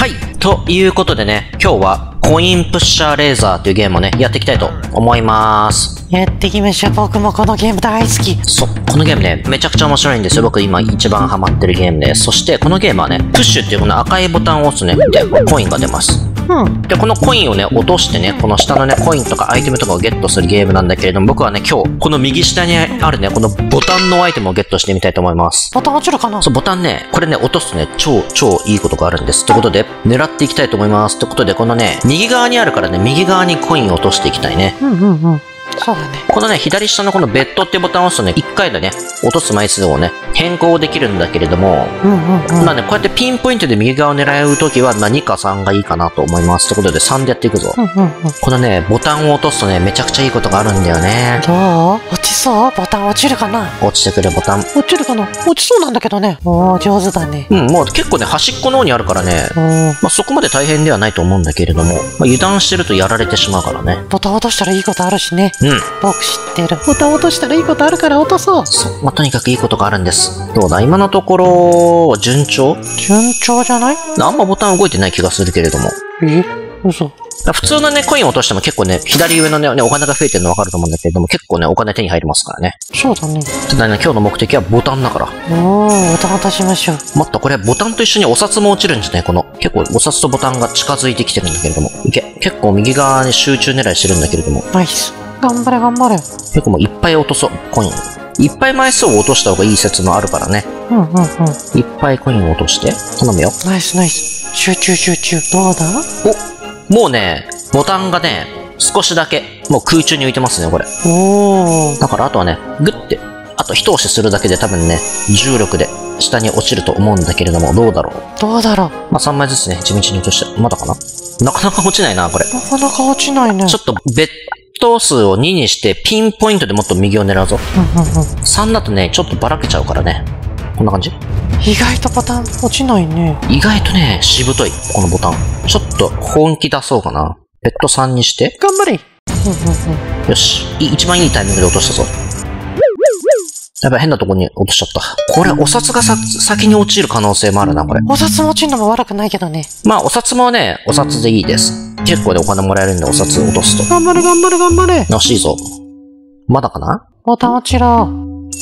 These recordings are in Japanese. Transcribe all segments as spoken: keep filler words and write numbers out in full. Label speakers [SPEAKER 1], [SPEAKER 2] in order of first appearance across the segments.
[SPEAKER 1] はい。ということでね、今日はコインプッシャーレーザーというゲームをね、やっていきたいと思います。
[SPEAKER 2] やっていきましょう。僕もこのゲーム大好き。
[SPEAKER 1] そう。このゲームね、めちゃくちゃ面白いんですよ。僕今一番ハマってるゲームです。そしてこのゲームはね、プッシュっていうこの赤いボタンを押すね、で、コインが出ます。
[SPEAKER 2] うん。
[SPEAKER 1] で、このコインをね、落としてね、この下のね、コインとかアイテムとかをゲットするゲームなんだけれども、僕はね、今日、この右下にあるね、このボタンのアイテムをゲットしてみたいと思います。
[SPEAKER 2] ボタン落ちるかな？
[SPEAKER 1] そう、ボタンね、これね、落とすとね、超、超いいことがあるんです。ということで、狙っていきたいと思います。ということで、このね、右側にあるからね、右側にコインを落としていきたいね。
[SPEAKER 2] うんうんうん。そうだね。
[SPEAKER 1] このね、左下のこのベッドっていうボタンを押すとね、いっかいでね、落とす枚数をね、変更できるんだけれども、
[SPEAKER 2] うんうんうん。
[SPEAKER 1] まあね、こうやってピンポイントで右側を狙うときは何かさんがいいかなと思います。ということでさんでやっていくぞ。
[SPEAKER 2] うんうんうん。
[SPEAKER 1] このね、ボタンを落とすとね、めちゃくちゃいいことがあるんだよね。
[SPEAKER 2] どう？落ちそう？ボタン落ちるかな？
[SPEAKER 1] 落ちてくるボタン。
[SPEAKER 2] 落ちるかな？落ちそうなんだけどね。おー、上手だね。
[SPEAKER 1] うん、もう結構ね、端っこの方にあるからね、
[SPEAKER 2] おー。
[SPEAKER 1] まあそこまで大変ではないと思うんだけれども、まあ油断してるとやられてしまうからね。
[SPEAKER 2] ボタン落としたらいいことあるしね。
[SPEAKER 1] うん。
[SPEAKER 2] 僕知ってる。ボタン落としたらいいことあるから落とそう。
[SPEAKER 1] そう。まあとにかくいいことがあるんです。どうだ？今のところ、順調？
[SPEAKER 2] 順調じゃない？
[SPEAKER 1] あんまボタン動いてない気がするけれども。
[SPEAKER 2] え？嘘。
[SPEAKER 1] 普通のね、コインを落としても結構ね、左上のね、お金が増えてるの分かると思うんだけれども、結構ね、お金手に入りますからね。
[SPEAKER 2] そうだね。
[SPEAKER 1] ただね、今日の目的はボタンだから。
[SPEAKER 2] おー、ボタン落としましょう。
[SPEAKER 1] もっとこれボタンと一緒にお札も落ちるんじゃない？この。結構お札とボタンが近づいてきてるんだけれども。いけ。結構右側に集中狙いしてるんだけれども。
[SPEAKER 2] ナイス。頑張れ頑張れ。
[SPEAKER 1] 結構もういっぱい落とそう、コイン。いっぱい枚数を落とした方がいい説もあるからね。
[SPEAKER 2] うんうんうん。
[SPEAKER 1] いっぱいコインを落として。頼むよ。
[SPEAKER 2] ナイスナイス。集中集中。どうだ？
[SPEAKER 1] お、もうね、ボタンがね、少しだけ、もう空中に浮いてますね、これ。
[SPEAKER 2] おー。
[SPEAKER 1] だからあとはね、グッて、あと一押しするだけで多分ね、重力で下に落ちると思うんだけれども、どうだろう。
[SPEAKER 2] どうだろう。
[SPEAKER 1] まあさんまいずつね、地道に落として。まだかな？なかなか落ちないな、これ。
[SPEAKER 2] なかなか落ちないね。
[SPEAKER 1] ちょっと、ベッド数をににして、ピンポイントでもっと右を狙うぞ。
[SPEAKER 2] うんうんうん。
[SPEAKER 1] さんだとね、ちょっとばらけちゃうからね。こんな感じ？
[SPEAKER 2] 意外とボタン落ちないね。
[SPEAKER 1] 意外とね、しぶとい、このボタン。ちょっと本気出そうかな。ベッドさんにして。
[SPEAKER 2] 頑張れ。うんうんうん。
[SPEAKER 1] よし。い一番いいタイミングで落としたぞ。やばい、変なとこに落としちゃった。これ、お札がさ、先に落ちる可能性もあるな、これ。
[SPEAKER 2] お札も落ちるのも悪くないけどね。
[SPEAKER 1] まあ、お札もね、お札でいいです。結構でお金もらえるんで、お札落とすと。
[SPEAKER 2] 頑張れ頑張れ頑張れ。
[SPEAKER 1] らしいぞ。まだかな？
[SPEAKER 2] ボタン落ちろ。
[SPEAKER 1] おお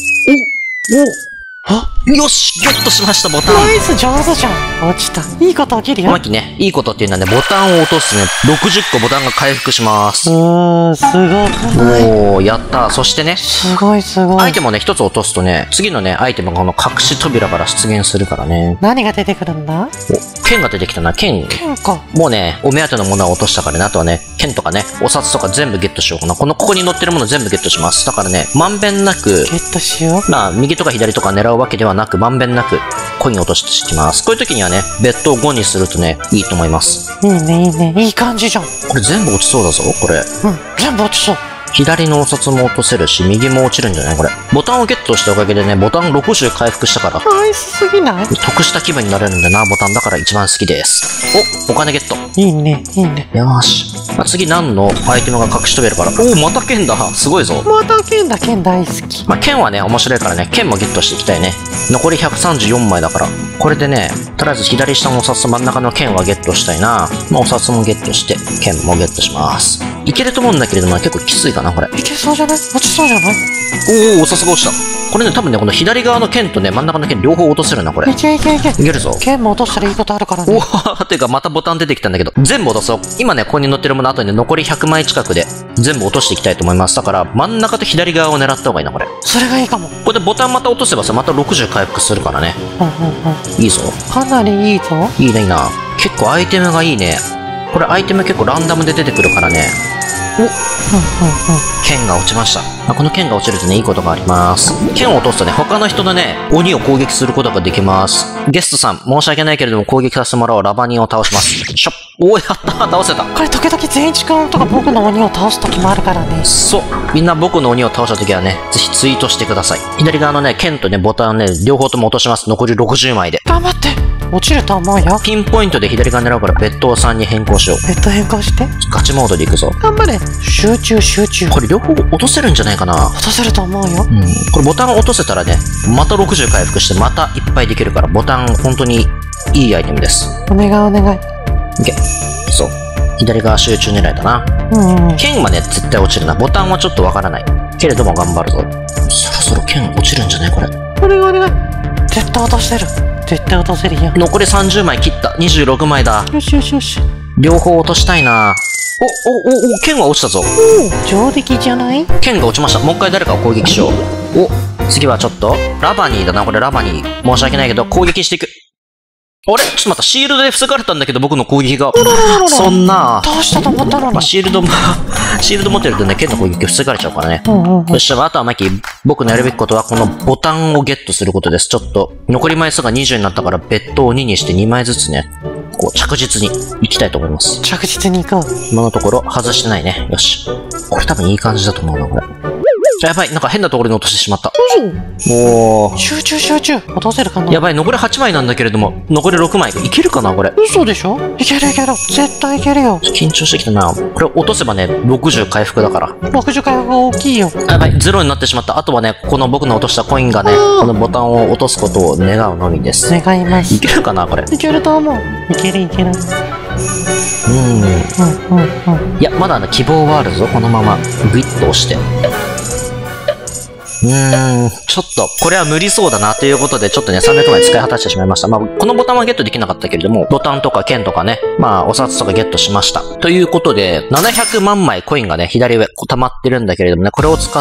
[SPEAKER 1] あよしゲットしました、ボタン。
[SPEAKER 2] ナイス、上手じゃん。落ちた。いいこと起きるよ。
[SPEAKER 1] マキね、いいことっていうのはね、ボタンを落とすとね、ろくじゅっこボタンが回復します。
[SPEAKER 2] うーん、すごくない？
[SPEAKER 1] おー、やったー。そしてね、
[SPEAKER 2] すごいすごい。
[SPEAKER 1] アイテムをね、一つ落とすとね、次のね、アイテムがこの隠し扉から出現するからね。
[SPEAKER 2] 何が出てくるんだ？
[SPEAKER 1] お、剣が出てきたな、剣。
[SPEAKER 2] 剣か。
[SPEAKER 1] もうね、お目当てのものは落としたからね、あとはね、剣とかね、お札とか全部ゲットしようかな。この、ここに載ってるもの全部ゲットします。だからね、まんべんなく、
[SPEAKER 2] ゲットしよう。
[SPEAKER 1] まあ、右とか左とか狙うわけではなく、まんべんなく、コインを落としていきます。こういう時にはね、ベッドをごにするとね、いいと思います。
[SPEAKER 2] いいね、いいね。いい感じじゃん。
[SPEAKER 1] これ全部落ちそうだぞ、これ。
[SPEAKER 2] うん、全部落ちそう。
[SPEAKER 1] 左のお札も落とせるし、右も落ちるんじゃないこれ。ボタンをゲットしたおかげでね、ボタンろくじゅう回復したから。
[SPEAKER 2] ナイスすぎない？
[SPEAKER 1] 得した気分になれるんだな、ボタンだから一番好きです。お、お金ゲット。
[SPEAKER 2] いいね、いいね。
[SPEAKER 1] よーし。まあ、次何のアイテムが隠し扉から。おお、また剣だ。すごいぞ。
[SPEAKER 2] また剣だ、剣大好き。
[SPEAKER 1] まあ、剣はね、面白いからね、剣もゲットしていきたいね。残りひゃくさんじゅうよんまいだから。これでね、とりあえず左下のお札と真ん中の剣はゲットしたいな。まあ、お札もゲットして、剣もゲットします。いけると思うんだけれども、結構きついかな、これ。
[SPEAKER 2] いけそうじゃない？落ちそうじゃない？
[SPEAKER 1] おお、お札が落ちた。これね、多分ね、この左側の剣とね、真ん中の剣両方落とせるな、これ。
[SPEAKER 2] いけいけいけ。
[SPEAKER 1] いけるぞ。
[SPEAKER 2] 剣も落としたらいいことあるから
[SPEAKER 1] お
[SPEAKER 2] ね。
[SPEAKER 1] お、ていうかまたボタン出てきたんだけど、全部落とそう。今ね、ここに載ってるもの、あとね、残りひゃくまい近くで、全部落としていきたいと思います。だから、真ん中と左側を狙った方がいいな、これ。
[SPEAKER 2] それがいいかも。
[SPEAKER 1] これでボタンまた落とせばさ、またろくじゅう回復するからね。
[SPEAKER 2] うんうんうん。
[SPEAKER 1] いいぞ。
[SPEAKER 2] かなりいいぞ。
[SPEAKER 1] いいね、いいな。結構アイテムがいいね。これアイテム結構ランダムで出てくるからね。お、
[SPEAKER 2] うんうんうん。
[SPEAKER 1] 剣が落ちました。まあ、この剣が落ちるとね、いいことがあります。剣を落とすとね、他の人のね、鬼を攻撃することができます。ゲストさん、申し訳ないけれども攻撃させてもらおう。ラバニンを倒します。しょっ。おー、やったー、倒せた。
[SPEAKER 2] これ時々善一君とか僕の鬼を倒す時もあるからね。
[SPEAKER 1] そう。みんな僕の鬼を倒した時はね、ぜひツイートしてください。左側のね、剣とね、ボタンね、両方とも落とします。残りろくじゅうまいで。
[SPEAKER 2] 頑張って。落ちると思うよ。
[SPEAKER 1] ピンポイントで左側狙うから、ベッドさんに変更しよう。
[SPEAKER 2] ベッド変更して。
[SPEAKER 1] ガチモードでいくぞ。
[SPEAKER 2] 頑張れ。集中集中。
[SPEAKER 1] これ両方落とせるんじゃないかな。
[SPEAKER 2] 落とせると思うよ。
[SPEAKER 1] うん。これボタンを落とせたらね、またろくじゅう回復して、またいっぱいできるから、ボタン本当にいいアイテムです。
[SPEAKER 2] お願いお願い。
[SPEAKER 1] オッケー。そう。左側集中狙いだな。
[SPEAKER 2] うんうん。
[SPEAKER 1] 剣はね、絶対落ちるな。ボタンはちょっとわからない。けれども頑張るぞ。そろそろ剣落ちるんじゃないこれ。
[SPEAKER 2] お願いお願い。絶対落とせる。絶対落とせるよ。
[SPEAKER 1] 残りさんじゅうまい切った。にじゅうろくまいだ。
[SPEAKER 2] よしよしよし。
[SPEAKER 1] 両方落としたいな。お、お、お、お、剣は落ちたぞ。
[SPEAKER 2] おお、上出来じゃない？
[SPEAKER 1] 剣が落ちました。もう一回誰かを攻撃しよう。お、次はちょっと、ラバニーだな。これラバニー。申し訳ないけど、攻撃していく。あれちょっと待った。シールドで防がれたんだけど、僕の攻撃が。そんな。
[SPEAKER 2] 倒したと思ったのに。
[SPEAKER 1] まあ、シールドも、シールド持ってるとね、剣の攻撃防がれちゃうからね。
[SPEAKER 2] うんうんうん。
[SPEAKER 1] よっしゃ、あとはマキ、僕のやるべきことは、このボタンをゲットすることです。ちょっと、残り枚数がにじゅうになったから、ベッドをににしてにまいずつね、こう、着実に行きたいと思います。
[SPEAKER 2] 着実に行こう。
[SPEAKER 1] 今のところ、外してないね。よし。これ多分いい感じだと思うな、これ。やばい、なんか変なところに落としてしまった。おー。
[SPEAKER 2] 集中集中。落とせるかな？
[SPEAKER 1] やばい、残りはちまいなんだけれども、残りろくまい。いけるかな、これ。
[SPEAKER 2] 嘘でしょ？いけるいける。絶対いけるよ。
[SPEAKER 1] 緊張してきたな。これ落とせばね、ろくじゅう回復だから。
[SPEAKER 2] ろくじゅう回復が大きいよ。
[SPEAKER 1] やばい、ゼロになってしまった。あとはね、この僕の落としたコインがね、このボタンを落とすことを願うのみです。
[SPEAKER 2] 願います。
[SPEAKER 1] いけるかな、これ。
[SPEAKER 2] いけると思う。いけるいける。
[SPEAKER 1] うーん。
[SPEAKER 2] うんうんうん。
[SPEAKER 1] いや、まだね、希望はあるぞ。このまま、グイッと押して。うーん、ちょっと、これは無理そうだな、ということで、ちょっとね、さんびゃくまい使い果たしてしまいました。まあ、このボタンはゲットできなかったけれども、ボタンとか剣とかね、まあ、お札とかゲットしました。ということで、ななひゃくまんまいコインがね、左上、溜まってるんだけれどもね、これを使って、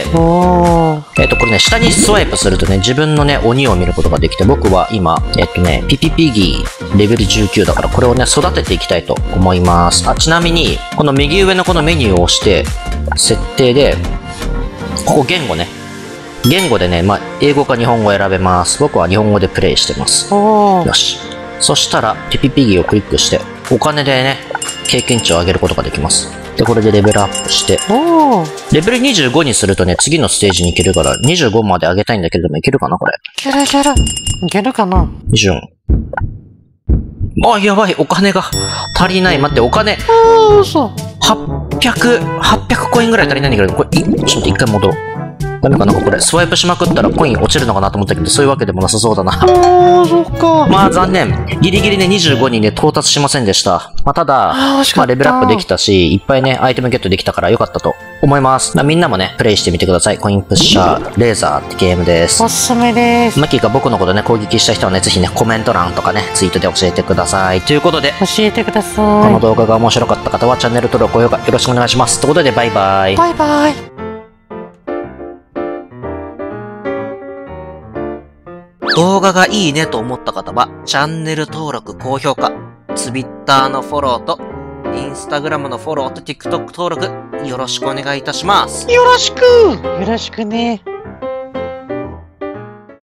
[SPEAKER 2] おー。
[SPEAKER 1] えっと、これね、下にスワイプするとね、自分のね、鬼を見ることができて、僕は今、えっとね、ピピピギー、レベルじゅうきゅうだから、これをね、育てていきたいと思います。あ、ちなみに、この右上のこのメニューを押して、設定で、ここ言語ね。言語でね、まあ、英語か日本語を選べます。僕は日本語でプレイしてます。
[SPEAKER 2] おー。
[SPEAKER 1] よし。そしたら、ピピピギーをクリックして、お金でね、経験値を上げることができます。で、これでレベルアップして、
[SPEAKER 2] おー。
[SPEAKER 1] レベルにじゅうごにするとね、次のステージに行けるから、にじゅうごまで上げたいんだけれども、いけるかなこれ。
[SPEAKER 2] いけるいける。いけるかな？
[SPEAKER 1] にじゅうよん。あ、やばい、お金が足りない。待って、お金、
[SPEAKER 2] あー、嘘。
[SPEAKER 1] はっぴゃく、はっぴゃくコインぐらい足りないんだけど、これ、いちょっと待って、一回戻ろう。ダメかなこれ、スワイプしまくったらコイン落ちるのかなと思ったけど、そういうわけでもなさそうだな。
[SPEAKER 2] あー、そっか。
[SPEAKER 1] まあ残念。ギリギリね、にじゅうごにね、到達しませんでした。まあただ、
[SPEAKER 2] あー惜しかった
[SPEAKER 1] まあレベルアップできたし、いっぱいね、アイテムゲットできたから良かったと思います。まあみんなもね、プレイしてみてください。コインプッシャー、レーザーってゲームです
[SPEAKER 2] お。すすめです。
[SPEAKER 1] マッキーが僕のことね、攻撃した人はね、ぜひね、コメント欄とかね、ツイートで教えてください。ということで、
[SPEAKER 2] 教えてくださ
[SPEAKER 1] この
[SPEAKER 2] い。
[SPEAKER 1] 動画が面白かった方はチャンネル登録、高評価よろしくお願いします。ということで、バイバイ。
[SPEAKER 2] バイバイ。
[SPEAKER 1] 動画がいいねと思った方は、チャンネル登録、高評価、Twitter のフォローと、Instagram のフォローと TikTok 登録、よろしくお願いいたします。
[SPEAKER 2] よろしく。よろしくね。